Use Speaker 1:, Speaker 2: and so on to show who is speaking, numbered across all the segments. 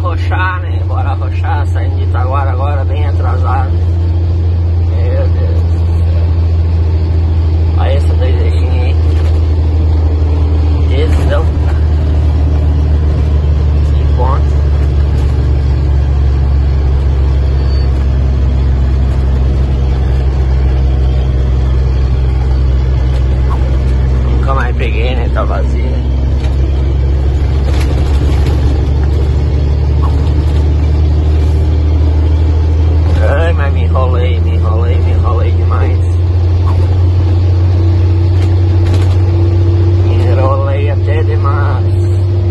Speaker 1: arrochar, né? Bora arrochar, saindo de Itaguara agora, bem atrasado. Meu Deus do céu. Olha essa doideirinha aí. Tesão, cara. Que ponto. Nunca mais peguei, né? Tá vazia. Ai, mas me enrolei demais. Me enrolei até demais.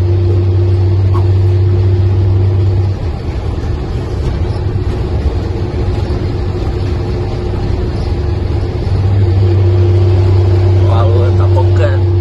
Speaker 1: A lua tá focando.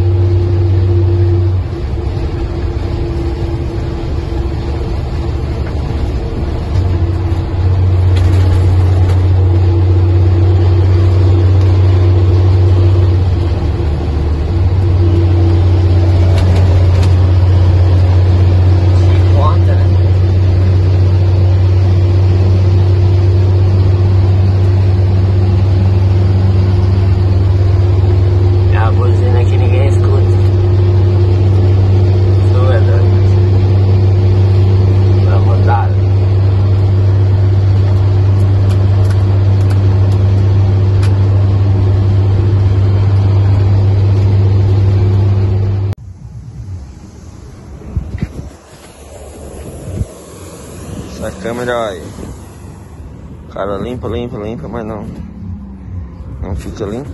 Speaker 1: Essa câmera aí, cara, limpa, mas não fica limpo.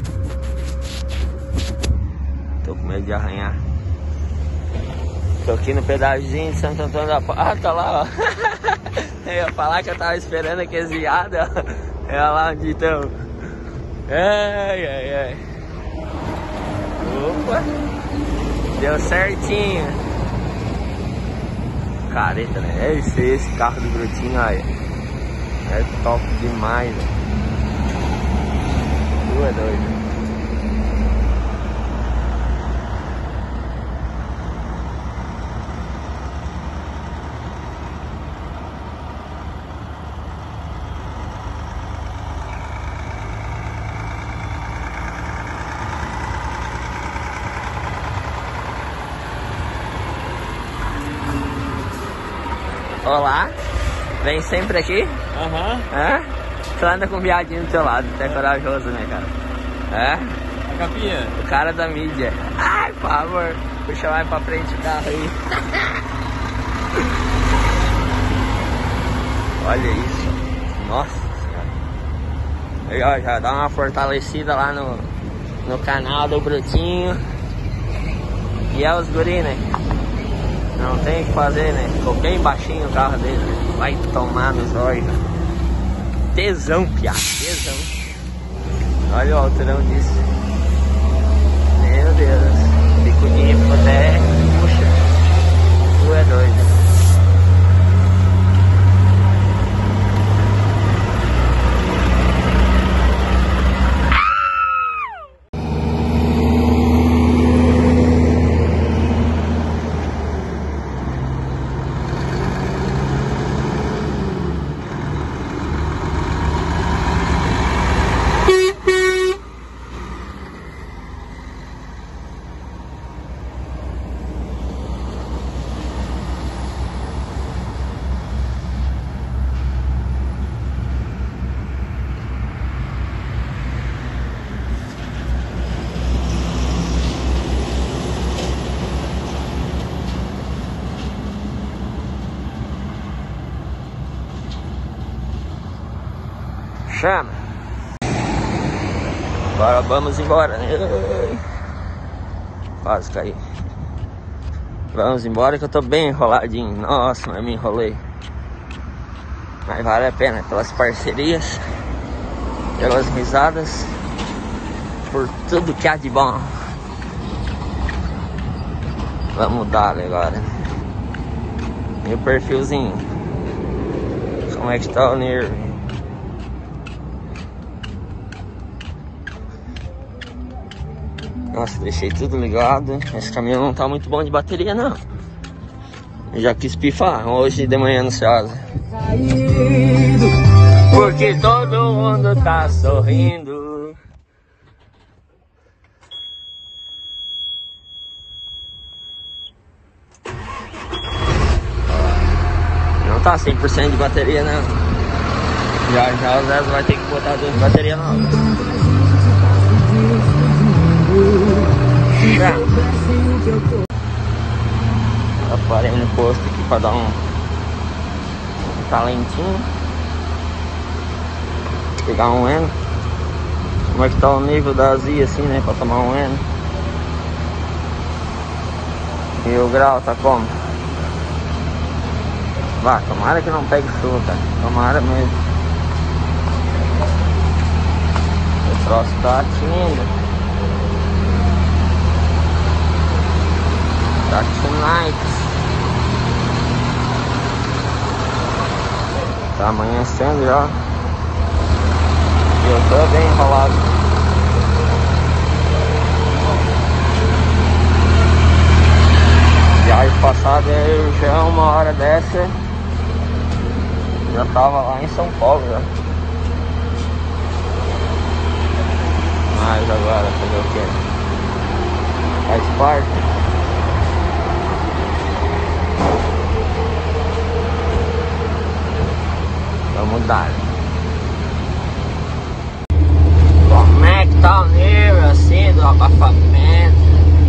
Speaker 1: Tô com medo de arranhar. Tô aqui no pedaginho de Santo Antônio da Paz. Ah, tá lá, ó. Eu ia falar que eu tava esperando aqui desviada. É lá onde estão. Ai. Opa, deu certinho. Careta, né? Esse carro do Brutinho aí é top demais, velho. Tu é doido. Olá, vem sempre aqui?
Speaker 2: Aham.
Speaker 1: É? Tu anda com um viadinho do teu lado, tu é corajoso, né, cara? É?
Speaker 2: A capinha?
Speaker 1: O cara da mídia. Ai, por favor, puxa mais pra frente o carro aí. Olha isso. Nossa senhora. Aí, ó, já dá uma fortalecida lá no canal do Brutinho. E é os guri, né? Não tem o que fazer, né? Ficou bem baixinho o carro dele, né? Vai tomar nos olhos. Tesão, piá, tesão. Olha o alturão disso. Meu Deus. Bicudinho ficou até... Puxa. Tu é doido. Chama. Agora vamos embora, né? Quase caí. Vamos embora que eu tô bem enroladinho. Nossa, mas me enrolei. Mas vale a pena pelas parcerias, pelas risadas, por tudo que há de bom. Vamos dar agora. Meu perfilzinho. Como é que tá o nervo? Nossa, deixei tudo ligado. Esse caminhão não tá muito bom de bateria, não. Já quis pifar hoje de manhã ansiosa. Porque todo mundo tá sorrindo. Não tá 100% de bateria, né? Já o Zé vai ter que botar duas baterias novas. Eu parei no posto aqui pra dar um talentinho. Pegar um Eno. Como é que tá o nível da azia assim, né? Pra tomar um Eno. E o grau tá como? Vá, tomara que não pegue chuva, cara. Tomara mesmo. O troço tá tímido. Tá tonight. Tá amanhecendo já. E eu tô bem enrolado. Viagem passada eu já uma hora dessa já tava lá em São Paulo já. Mas agora fazer o que? Faz parte. Vamos dar. Como é que tá o nível assim do abafamento?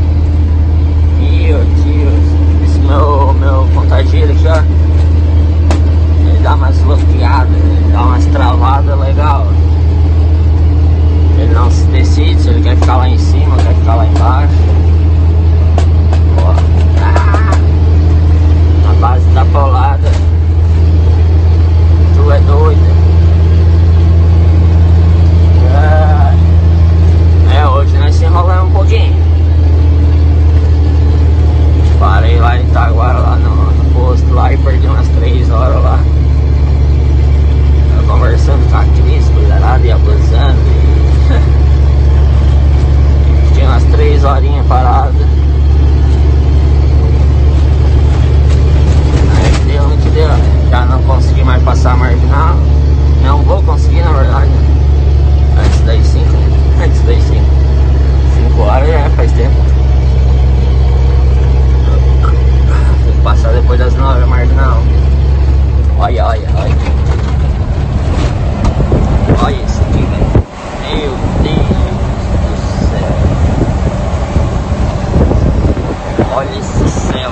Speaker 1: Tio, esse meu contagiro aqui, ó, ele dá umas bloqueadas, ele dá umas travadas legal. Ele não se decide se ele quer ficar lá em cima ou quer ficar lá embaixo. Na base da paulada. Tu é doido. Hoje nós se enrolamos um pouquinho. Parei lá em Itaguara, lá no posto lá, e perdi umas 3 horas lá. Eu conversando com a Cris, cuidado e abusando. Tinha umas 3 horinhas paradas. Aí deu no que deu, né? Já não consegui mais passar a marginal. Não vou conseguir, na verdade. Antes das 5, né? Antes das 5. 5 horas já faz tempo. Tem que passar depois das 9 a marginal. Olha. Olha isso aqui, velho. Meu Deus do céu. Olha esse céu.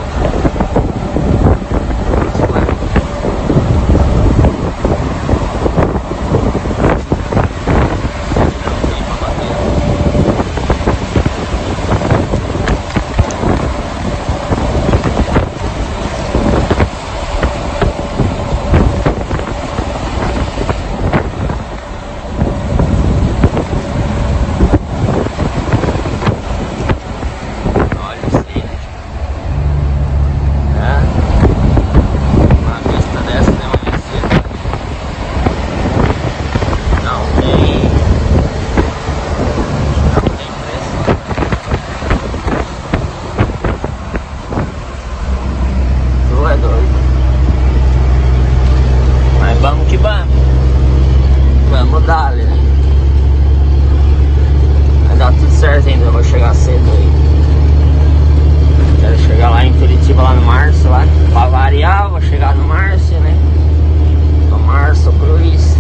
Speaker 1: Eu vou chegar cedo aí. Quero chegar lá em Curitiba, lá no Março, lá. Pra variar, vou chegar no Março, né? No Março Cruz.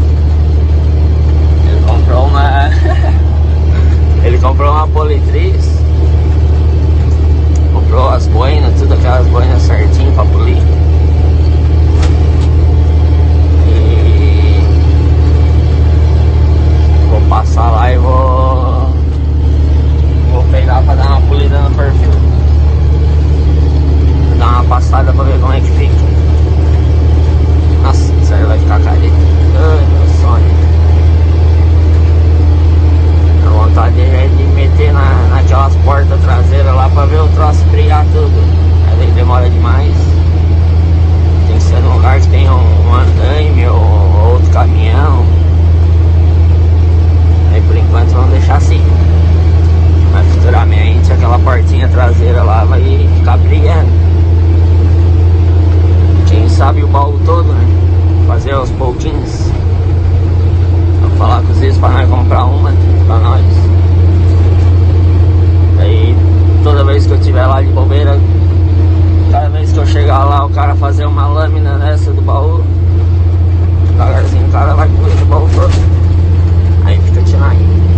Speaker 1: Ele comprou uma... Ele comprou uma politriz. Comprou as boinas, tudo aquelas boinas certinho pra polir. E... vou passar lá e vou pegar pra dar uma polida no perfil. Vou dar uma passada pra ver como é que fica. abre o baú todo, né? Fazer aos pouquinhos. Vou falar com os eles pra nós comprar uma pra nós. Aí toda vez que eu tiver lá de bobeira, cada vez que eu chegar lá, o cara fazer uma lâmina nessa do baú, devagarzinho o cara vai com o baú todo. Aí fica tirando.